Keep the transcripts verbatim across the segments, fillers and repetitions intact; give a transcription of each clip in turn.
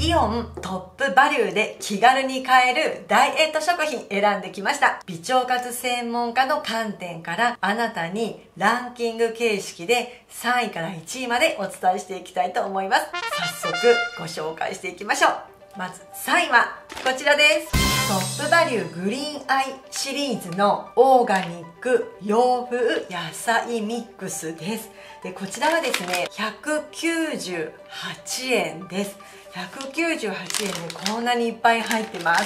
イオントップバリューで気軽に買えるダイエット食品選んできました。美腸活専門家の観点からあなたにランキング形式でさんいからいちいまでお伝えしていきたいと思います。早速ご紹介していきましょう。まずさんいはこちらです。トップバリューグリーンアイシリーズのオーガニック洋風野菜ミックスです。でこちらはですねひゃくきゅうじゅうはちえんです。ひゃくきゅうじゅうはちえんでこんなにいっぱい入ってます。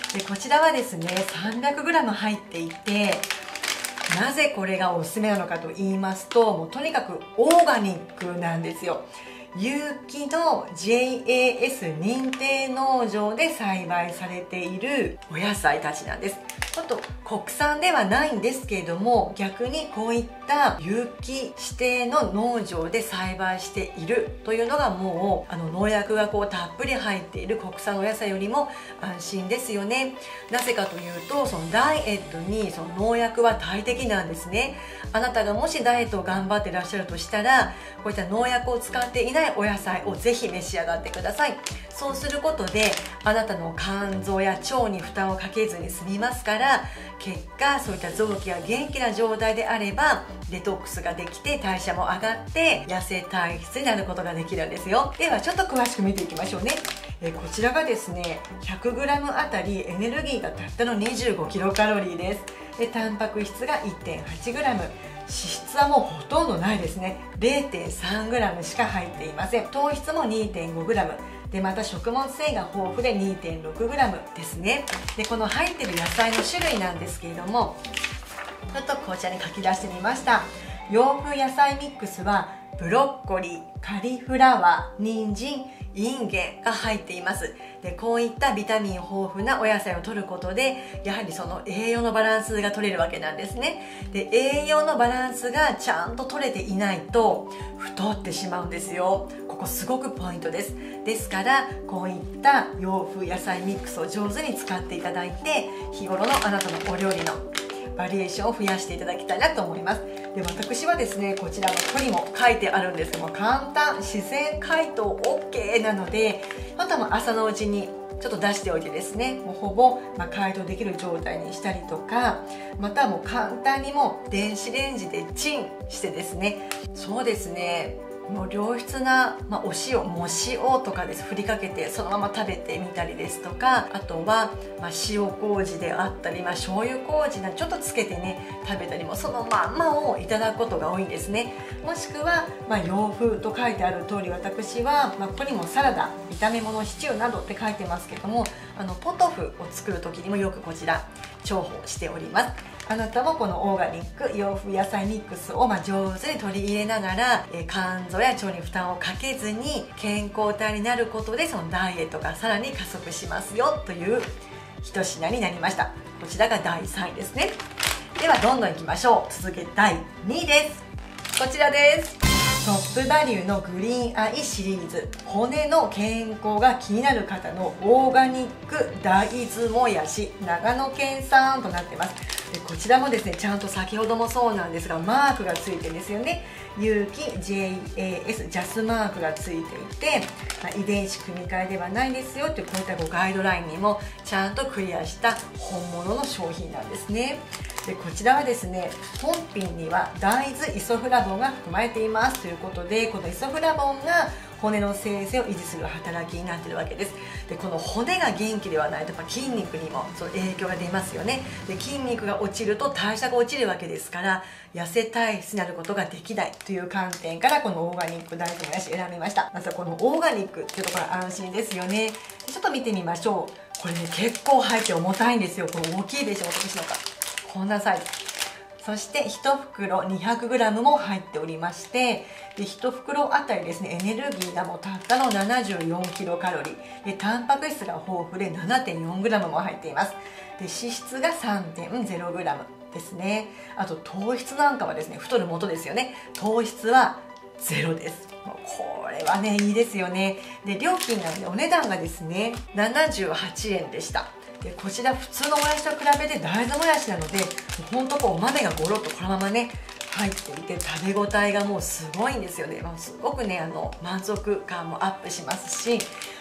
でこちらはですね さんびゃくグラム 入っていて、なぜこれがおすすめなのかと言いますと、もうとにかくオーガニックなんですよ。有機の ジェイエーエス 認定農場で栽培されているお野菜たちなんです。ちょっと国産ではないんですけれども、逆にこういった有機指定の農場で栽培しているというのがもうあの農薬がこうたっぷり入っている国産お野菜よりも安心ですよね。なぜかというと、そのダイエットにその農薬は大敵なんですね。あなたがもしダイエットを頑張っていらっしゃるとしたら、こういった農薬を使っていないお野菜をぜひ召し上がってください。そうすることであなたの肝臓や腸に負担をかけずに済みますから、結果そういった臓器が元気な状態であればデトックスができて代謝も上がって痩せ体質になることができるんですよ。ではちょっと詳しく見ていきましょうね。えこちらがですね ひゃくグラム あたりエネルギーがたったの にじゅうごキロカロリーです。でタンパク質が いってんはちグラム、脂質はもうほとんどないですね。 れいてんさんグラム しか入っていません。糖質も にてんごグラムで、また食物繊維が豊富で にてんろくグラム ですね。でこの入ってる野菜の種類なんですけれども、ちょっとこちらに書き出してみました。洋風野菜ミックスはブロッコリー、カリフラワー、人参、インゲンが入っています。でこういったビタミン豊富なお野菜を摂ることで、やはりその栄養のバランスが取れるわけなんですね。で栄養のバランスがちゃんと取れていないと太ってしまうんですよ。ここすごくポイントです。ですからこういった洋風野菜ミックスを上手に使っていただいて、日頃のあなたのお料理のバリエーションを増やしていただきたいなと思います。で私はですねこちらのここにも書いてあるんですけども、簡単自然解凍 OK なので、あとは朝のうちにちょっと出しておいてですね、もうほぼ、まあ、解凍できる状態にしたりとか、またはもう簡単にもう電子レンジでチンしてですね、そうですねもう良質な、まあ、お塩、も塩とかです振りかけてそのまま食べてみたりですとか、あとは、まあ、塩麹であったり、まあ、醤油麹などちょっとつけてね食べたりも、そのまんまをいただくことが多いんですね。もしくは、まあ、洋風と書いてある通り、私は、まあ、ここにもサラダ、炒め物、シチューなどって書いてますけども、あのポトフを作る時にもよくこちら重宝しております。あなたもこのオーガニック洋風野菜ミックスをまあ上手に取り入れながら、え肝臓や腸に負担をかけずに健康体になることで、そのダイエットがさらに加速しますよという一品になりました。こちらがだいさんいですね。ではどんどんいきましょう。続けだいにいです。こちらです。トップバリューのグリーンアイシリーズ、骨の健康が気になる方のオーガニック大豆もやし、長野県産となっています。でこちらもですねちゃんと先ほどもそうなんですがマークがついてるんですよね。有機 ジェイエーエス ジャスマークがついていて、まあ、遺伝子組み換えではないですよというこういったごガイドラインにもちゃんとクリアした本物の商品なんですね。でこちらはですね本品には大豆イソフラボンが含まれていますということで、このイソフラボンが骨の生成を維持する働きになっているわけです。でこの骨が元気ではないとやっぱ筋肉にもその影響が出ますよね。で筋肉が落ちると代謝が落ちるわけですから、痩せ体質になることができないという観点からこのオーガニック大豆もやし選びました。まずはこのオーガニックっていうところは安心ですよね。ちょっと見てみましょう。これね結構入って重たいんですよ。これ大きいでしょ、私のかこんなサイズ。そしていち袋 にひゃくグラム も入っておりまして、でいち袋あたりですねエネルギーがもうたったの ななじゅうよんキロカロリーで、タンパク質が豊富で ななてんよんグラム も入っています。で脂質が さんてんゼログラム ですね。あと糖質なんかはですね太る元ですよね。糖質はゼロです。これはねいいですよね。で料金なのでお値段がですねななじゅうはちえんでした。でこちら普通のもやしと比べて大豆もやしなので、ほんとこうお豆がゴロッとこのままね入っていて食べ応えがもうすごいんですよね。もうすごくねあの満足感もアップしますし、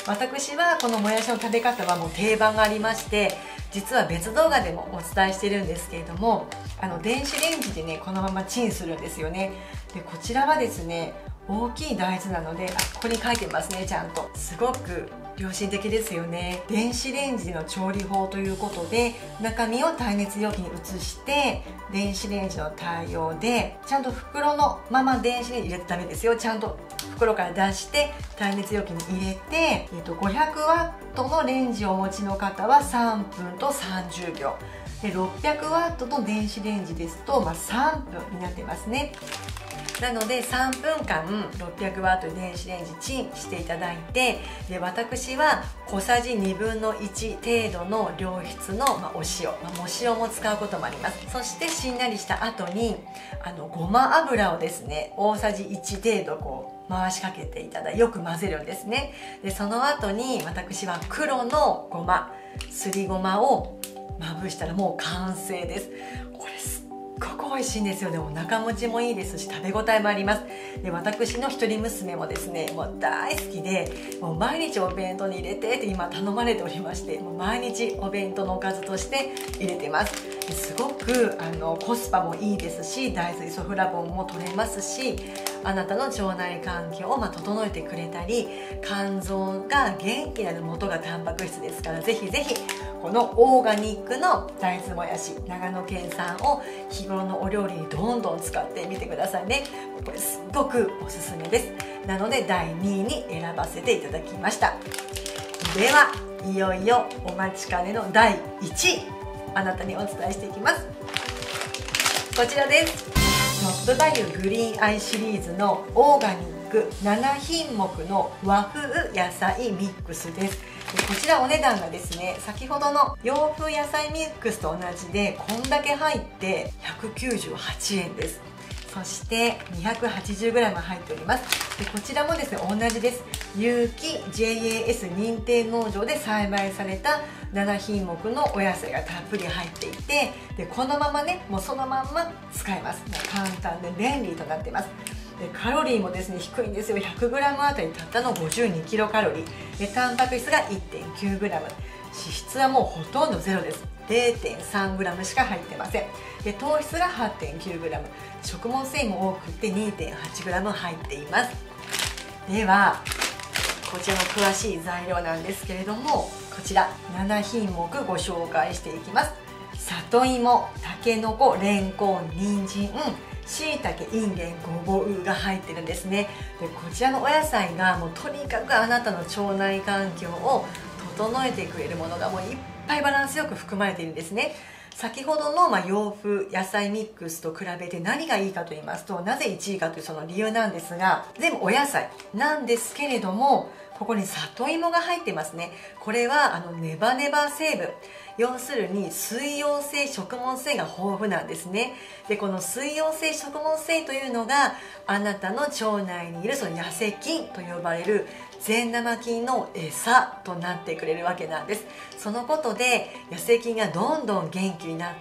私はこのもやしの食べ方はもう定番がありまして、実は別動画でもお伝えしてるんですけれども、あの電子レンジでねこのままチンするんですよね。でこちらはですね大きい大豆なので、あ、ここに書いてますね、ちゃんと。すごく良心的ですよね。電子レンジの調理法ということで、中身を耐熱容器に移して電子レンジの対応で、ちゃんと袋のまま電子レンジ入れてダメですよ。ちゃんと袋から出して耐熱容器に入れて、えっと、ごひゃくワットのレンジをお持ちの方はさんぷんとさんじゅうびょうで、ろっぴゃくワットの電子レンジですと、まあ、さんぷんになってますね。なのでさんぷんかんろっぴゃくワットで電子レンジチンしていただいて、で私は小さじにぶんのいち程度の良質の、まあ、お塩、まあ、も塩も使うこともあります。そしてしんなりした後にあのごま油をですね大さじいち程度こう回しかけていただいてよく混ぜるんですね。でその後に私は黒のごますりごまをまぶしたらもう完成です。これすすっごく美味しいんですよね。お腹持ちもいいですし食べ応えもあります。で私の一人娘もですねもう大好きで、もう毎日お弁当に入れてって今頼まれておりまして、もう毎日お弁当のおかずとして入れてます。ですごくあのコスパもいいですし、大豆イソフラボンも取れますし、あなたの腸内環境をまあ整えてくれたり、肝臓が元気なる元がタンパク質ですから、ぜひぜひこのオーガニックの大豆もやし長野県産を日頃のお料理にどんどん使ってみてくださいね。これすっごくおすすめです。なのでだいにいに選ばせていただきました。ではいよいよお待ちかねのだいいちい、あなたにお伝えしていきます。こちらです。トップバリュグリーンアイシリーズのオーガニックななひんもくの和風野菜ミックスです。こちらお値段がですね先ほどの洋風野菜ミックスと同じでこんだけ入ってひゃくきゅうじゅうはちえんです。そして にひゃくはちじゅうグラム 入っております。でこちらもですね同じです。有機 ジェイエーエス 認定農場で栽培されたななひんもくのお野菜がたっぷり入っていて、でこのままねもうそのまんま使えます。もう簡単で便利となってます。でカロリーもですね低いんですよ。 ひゃくグラム あたりたったのごじゅうにキロカロリーで、タンパク質が いってんきゅうグラム、 脂質はもうほとんどゼロです。 れいてんさんグラム しか入ってません。で糖質が はってんきゅうグラム、 食物繊維も多くて にてんはちグラム 入っています。ではこちらの詳しい材料なんですけれども、こちらななひんもくご紹介していきます。里芋、たけのこ、れんこん、人参、しいたけ、いんげん、ごぼうが入ってるんですね。でこちらのお野菜がもうとにかくあなたの腸内環境を整えてくれるものがもういっぱいバランスよく含まれているんですね。先ほどのまあ洋風野菜ミックスと比べて何がいいかと言いますと、なぜいちいかというその理由なんですが、全部お野菜なんですけれども、ここに里芋が入ってますね。これはあのネバネバ成分、要するに水溶性食物繊維が豊富なんですね。でこの水溶性食物繊維というのがあなたの腸内にいるその痩せ菌と呼ばれる善玉菌の餌となってくれるわけなんです。そのことで痩せ菌がどんどん元気になって、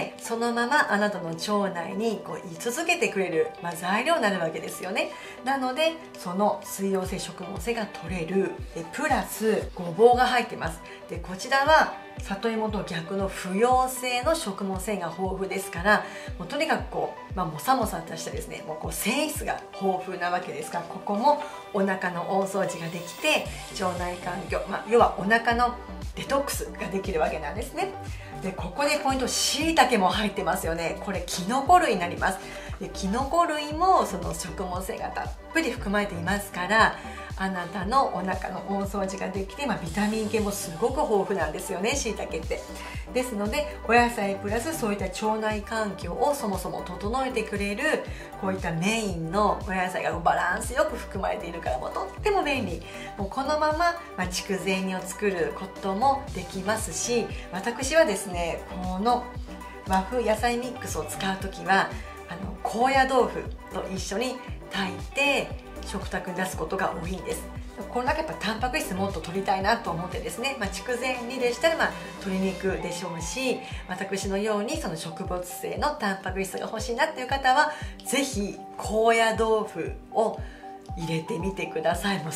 そのままあなたの腸内にこう居続けてくれる、まあ、材料になるわけですよね。なのでその水溶性食物繊維が取れる、でプラスごぼうが入ってます。でこちらは里芋と逆の不溶性の食物繊維が豊富ですから、もうとにかくこう、まあ、もさもさとしたですねもうこう繊維質が豊富なわけですから、ここもお腹の大掃除ができて腸内環境、まあ、要はお腹のデトックスができるわけなんですね。でここでポイント、しいたけも入ってますよね。これキノコ類になります。でキノコ類もその食物繊維がたっぷり含まれていますから、あなたのお腹の大掃除ができて、まあ、ビタミン系もすごく豊富なんですよね、しいたけって。ですのでお野菜プラスそういった腸内環境をそもそも整えてくれるこういったメインのお野菜がバランスよく含まれているから、もうとっても便利。もうこのまま、まあ、筑前煮を作ることもできますし、私はですねこの和風野菜ミックスを使う時はあの高野豆腐と一緒に炊いて食卓に出すことが多いんです。これだけやっぱタンパク質もっと取りたいなと思ってですね、まあ、筑前煮でしたら、まあ、鶏肉でしょうし、私のようにその植物性のタンパク質が欲しいなっていう方はぜひ高野豆腐を入れてみてください。もうすっ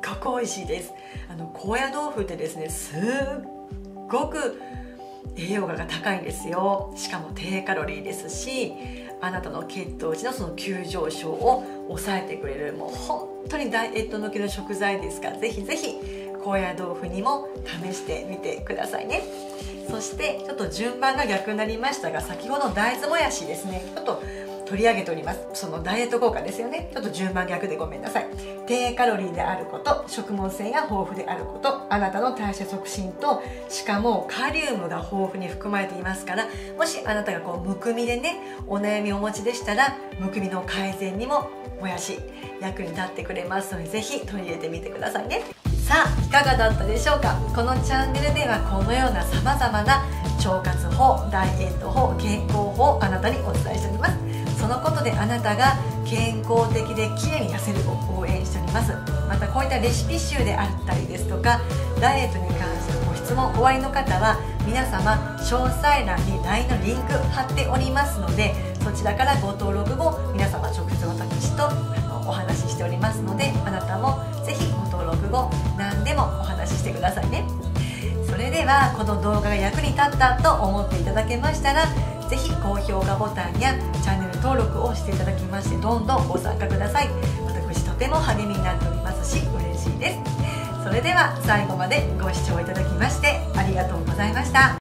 ごく美味しいです。あの高野豆腐ってですね、すっごく栄養価が高いんですよ。しかも低カロリーですし、あなたの血糖値のその急上昇を抑えてくれる、もう本当にダイエット向けの食材ですから、ぜひぜひ高野豆腐にも試してみてくださいね。そしてちょっと順番が逆になりましたが、先ほど大豆もやしですね、ちょっと取り上げております。そのダイエット効果ですよね。ちょっと順番逆でごめんなさい。低カロリーであること、食物繊維が豊富であること、あなたの代謝促進と、しかもカリウムが豊富に含まれていますから、もしあなたがこうむくみでね、お悩みをお持ちでしたら、むくみの改善にももやし役に立ってくれますので、ぜひ取り入れてみてくださいね。さあいかがだったでしょうか。このチャンネルではこのようなさまざまな腸活法、ダイエット法、健康法をあなたにお伝えしております。そのことであなたが健康的できれいに痩せるを応援しております。またこういったレシピ集であったりですとか、ダイエットに関するご質問おありの方は、皆様詳細欄に ライン のリンク貼っておりますので、そちらからご登録後、皆様直接私とあのお話ししておりますので、あなたもぜひご登録後何でもお話ししてくださいね。それではこの動画が役に立ったと思っていただけましたら、ぜひ高評価ボタンやチャンネル登録をしていただきまして、どんどんご参加ください。私とても励みになっておりますし、嬉しいです。それでは最後までご視聴いただきましてありがとうございました。